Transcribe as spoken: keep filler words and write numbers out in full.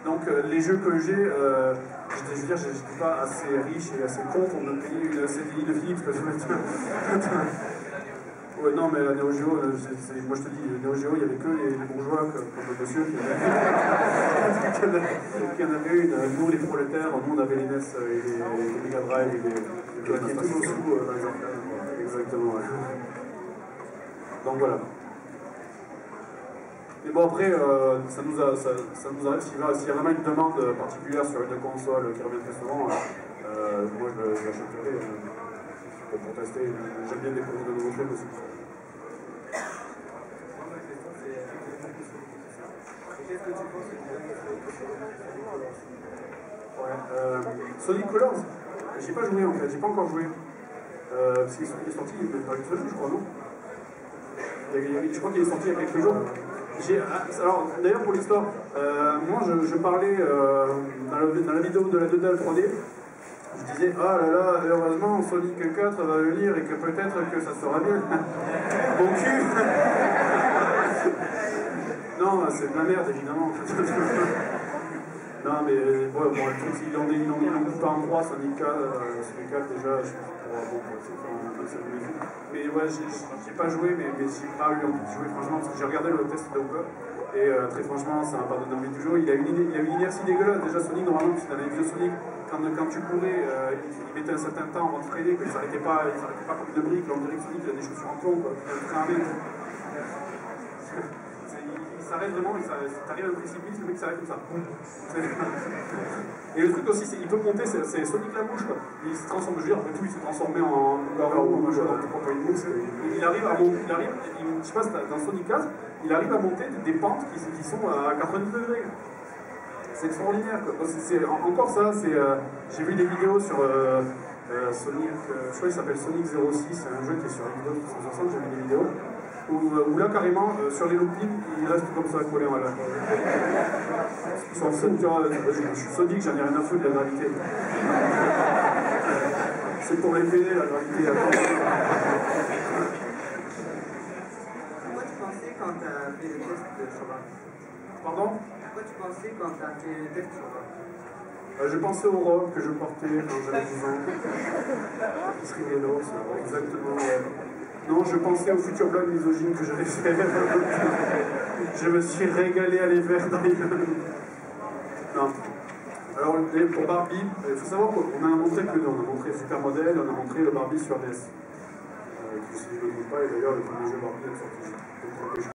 Donc euh, les jeux que j'ai, euh, je veux dire, je n'étais pas assez riche et assez con pour me payer une C D I de Philips. Ouais, non, mais la Neo Geo, moi je te dis, Neo Geo, il n'y avait que les, les bourgeois comme, comme le monsieur qui en avait une. Nous, les prolétaires, nous on avait les N E S et les, les Mega Drive et les. Qui étaient tous sous euh, dans les arcades. Exactement, ouais. Donc voilà. Mais bon, après, euh, ça, nous a, ça, ça nous arrive, s'il y, y a vraiment une demande particulière sur une console qui revient très souvent, euh, moi je, je l'achèterai euh, pour, pour tester. J'aime bien découvrir de nouveaux trucs aussi. Qu'est-ce que tu penses ouais, euh, Sonic Colors, j'ai pas joué en fait, j'ai pas encore joué. Euh, parce qu'il est sorti il y a une semaine, je crois, non? Je crois qu'il est sorti il y a quelques jours. Alors, d'ailleurs, pour l'histoire, euh, moi je, je parlais euh, dans, la, dans la vidéo de la deux D trois D, je disais, ah là là, heureusement, Sonic quatre va venir et que peut-être que ça sera mieux. Mon cul. Non, c'est de la merde, évidemment. Non, mais ouais, bon, le truc, ils l'ont dit pas en trois, Sonic quatre, euh, Sonic quatre déjà, je suis pour bon, c'est un peu. Mais ouais, j'ai pas joué, mais, mais j'ai pas eu envie de jouer, franchement, parce que j'ai regardé le test de Hopper, et euh, très franchement, ça m'a pas donné envie de jouer. Il a une, il a une inertie dégueulasse, déjà Sonic, normalement, si t'avais les vieux Sonic, quand, quand tu courais, euh, il, il mettait un certain temps avant de freiner, qu'il s'arrêtait pas, il s'arrêtait pas comme une brique, là on dirait que Sonic il a des chaussures en plomb, quoi, il a un frein à main. Il s'arrête vraiment, t'arrives à un précipice, le mec s'arrête comme ça. Et le truc aussi, c'est qu'il peut monter, c'est Sonic la mouche, quoi. Il se transforme, je veux dire, après tout, il s'est transformé en loup-garou ou machin, donc pourquoi pas une mouche. Il arrive à monter, il arrive, il, je sais pas, dans Sonic quatre, il arrive à monter des, des pentes qui, qui sont à quatre-vingt-dix degrés. C'est extraordinaire, quoi. C'est, encore ça, c'est, euh, j'ai vu des vidéos sur euh, euh, Sonic, euh, je crois qu'il s'appelle Sonic zéro six, c'est un jeu qui est sur Xbox trois cent soixante, j'ai vu des vidéos. Où, où là carrément euh, sur les loopings il reste comme ça collé en l'air. Ils sont tu vois, je suis Sonic, j'en ai rien à foutre de la gravité. C'est pour les pédés la gravité. Pourquoi tu pensais quand tu as fait le test de Chopin? Pardon? Pourquoi tu pensais quand tu as fait le test de Chopin? Euh, j'ai pensé aux robes que je portais quand j'avais dix ans. Qui serait vélo, exactement. Non, je pensais aux futurs blagues misogynes que j'allais faire. Je me suis régalé à les faire dans les... Non. Alors, pour Barbie, il faut savoir qu'on a montré que deux. On a montré Supermodel, on a montré le Barbie sur D S. Euh, qui, si je ne me trompe pas, et d'ailleurs, le premier jeu Barbie est sorti.